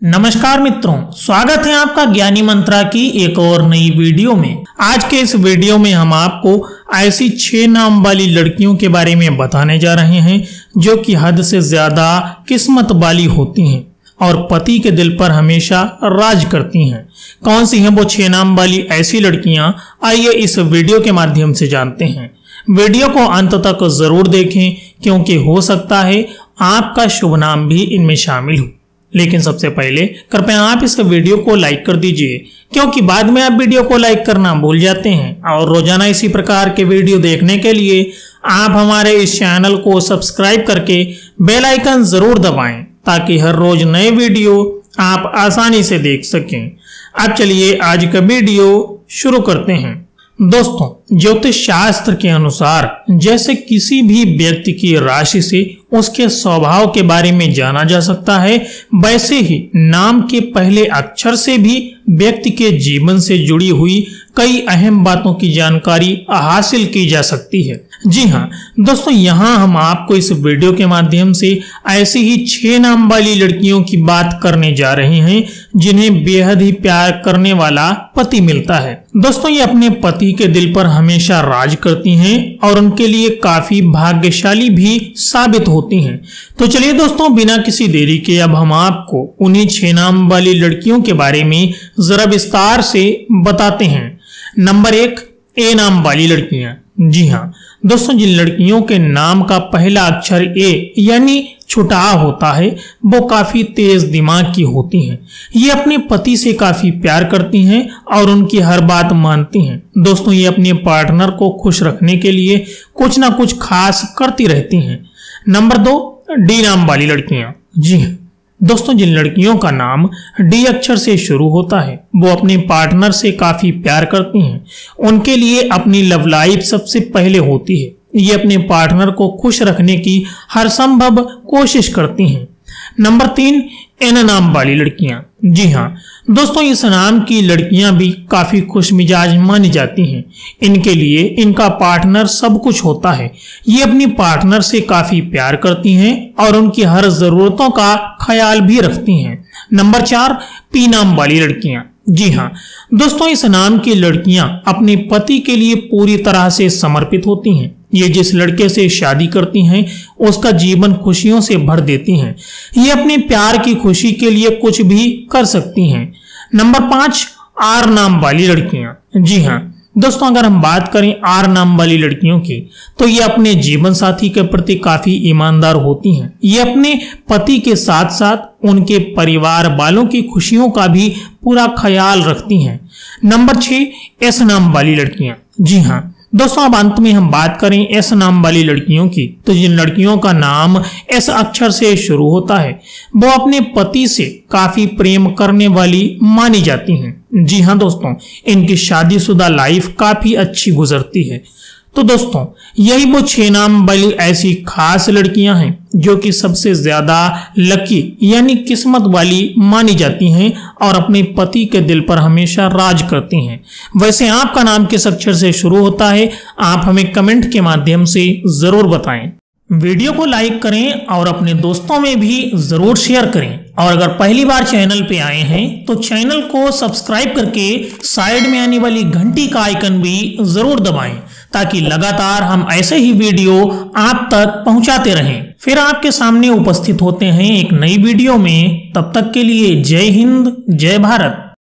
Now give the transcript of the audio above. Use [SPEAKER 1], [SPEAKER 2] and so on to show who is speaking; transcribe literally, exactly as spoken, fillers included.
[SPEAKER 1] नमस्कार मित्रों, स्वागत है आपका ज्ञानी मंत्रा की एक और नई वीडियो में। आज के इस वीडियो में हम आपको ऐसी छह नाम वाली लड़कियों के बारे में बताने जा रहे हैं जो कि हद से ज्यादा किस्मत वाली होती हैं और पति के दिल पर हमेशा राज करती हैं। कौन सी हैं वो छह नाम वाली ऐसी लड़कियां, आइए इस वीडियो के माध्यम से जानते हैं। वीडियो को अंत तक जरूर देखें क्योंकि हो सकता है आपका शुभ नाम भी इनमें शामिल हो। लेकिन सबसे पहले कृपया आप इस वीडियो को लाइक कर दीजिए क्योंकि बाद में आप वीडियो को लाइक करना भूल जाते हैं। और रोजाना इसी प्रकार के वीडियो देखने के लिए आप हमारे इस चैनल को सब्सक्राइब करके बेल आइकन जरूर दबाएं ताकि हर रोज नए वीडियो आप आसानी से देख सकें। अब चलिए आज का वीडियो शुरू करते हैं। दोस्तों, ज्योतिष शास्त्र के अनुसार जैसे किसी भी व्यक्ति की राशि से उसके स्वभाव के बारे में जाना जा सकता है, वैसे ही नाम के पहले अक्षर से भी व्यक्ति के जीवन से जुड़ी हुई कई अहम बातों की जानकारी हासिल की जा सकती है। जी हाँ दोस्तों, यहाँ हम आपको इस वीडियो के माध्यम से ऐसी ही छह नाम वाली लड़कियों की बात करने जा रहे हैं जिन्हें बेहद ही प्यार करने वाला पति मिलता है। दोस्तों, ये अपने पति के दिल पर हमेशा राज करती हैं और उनके लिए काफी भाग्यशाली भी साबित होती हैं। तो चलिए दोस्तों, बिना किसी देरी के अब हम आपको उन्हीं छह नाम वाली लड़कियों के बारे में जरा विस्तार से बताते हैं। नंबर एक, ए नाम वाली लड़कियां। जी हाँ दोस्तों, जिन लड़कियों के नाम का पहला अक्षर ए यानी छोटा होता है वो काफी तेज दिमाग की होती हैं। ये अपने पति से काफी प्यार करती हैं और उनकी हर बात मानती हैं। दोस्तों, ये अपने पार्टनर को खुश रखने के लिए कुछ ना कुछ खास करती रहती हैं। नंबर दो, डी नाम वाली लड़कियां। जी हाँ दोस्तों, जिन लड़कियों का नाम डी अक्षर से शुरू होता है वो अपने पार्टनर से काफी प्यार करती हैं। उनके लिए अपनी लव लाइफ सबसे पहले होती है। ये अपने पार्टनर को खुश रखने की हर संभव कोशिश करती हैं। नंबर तीन, एन नाम वाली लड़कियां। जी हाँ दोस्तों, इस नाम की लड़कियां भी काफी खुश मिजाज मानी जाती हैं। इनके लिए इनका पार्टनर सब कुछ होता है। ये अपनी पार्टनर से काफी प्यार करती हैं और उनकी हर जरूरतों का ख्याल भी रखती हैं। नंबर चार, पी नाम वाली लड़कियां। जी हाँ दोस्तों, इस नाम की लड़कियां अपने पति के लिए पूरी तरह से समर्पित होती हैं। ये जिस लड़के से शादी करती हैं उसका जीवन खुशियों से भर देती हैं। ये अपने प्यार की खुशी के लिए कुछ भी कर सकती हैं। नंबर पांच, आर नाम वाली लड़कियां। जी हाँ दोस्तों, अगर हम बात करें आर नाम वाली लड़कियों की तो ये अपने जीवन साथी के प्रति काफी ईमानदार होती हैं। ये अपने पति के साथ साथ उनके परिवार वालों की खुशियों का भी पूरा ख्याल रखती हैं। नंबर छह, एस नाम वाली लड़कियां। जी हाँ दोस्तों, अब अंत में हम बात करें एस नाम वाली लड़कियों की तो जिन लड़कियों का नाम एस अक्षर से शुरू होता है वो अपने पति से काफी प्रेम करने वाली मानी जाती हैं। जी हाँ दोस्तों, इनकी शादीशुदा लाइफ काफी अच्छी गुजरती है। तो दोस्तों, यही वो छह नाम वाली ऐसी खास लड़कियां हैं जो कि सबसे ज्यादा लकी यानी किस्मत वाली मानी जाती हैं और अपने पति के दिल पर हमेशा राज करती हैं। वैसे आपका नाम किस अक्षर से शुरू होता है आप हमें कमेंट के माध्यम से जरूर बताएं। वीडियो को लाइक करें और अपने दोस्तों में भी जरूर शेयर करें। और अगर पहली बार चैनल पे आए हैं तो चैनल को सब्सक्राइब करके साइड में आने वाली घंटी का आइकन भी जरूर दबाएं ताकि लगातार हम ऐसे ही वीडियो आप तक पहुंचाते रहें। फिर आपके सामने उपस्थित होते हैं एक नई वीडियो में। तब तक के लिए जय हिंद, जय भारत।